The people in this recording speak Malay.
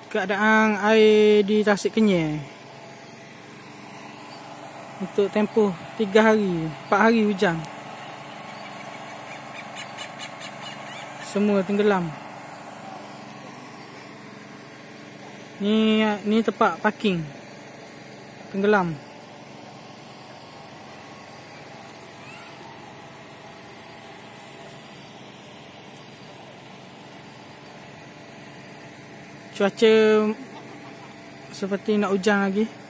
keadaan air di Tasik Kenyir untuk tempoh 3 hari 4 hari hujan, semua tenggelam. Ni tempat parking tenggelam. Cuaca seperti nak hujan lagi.